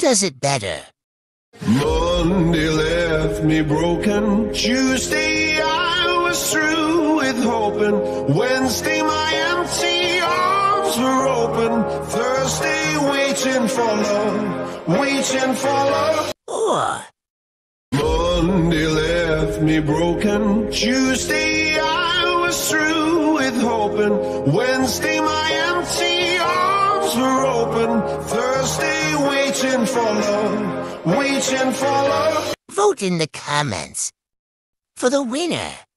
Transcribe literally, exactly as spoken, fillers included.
does it better? Monday left me broken. Tuesday I was through with hoping. Wednesday my empty arms were open. Thursday waiting for love, waiting for love. Or Monday left me broken. Tuesday I was through with hoping. Wednesday my empty arms were open. Thursday waiting for love, waiting for love. vote in the comments for the winner.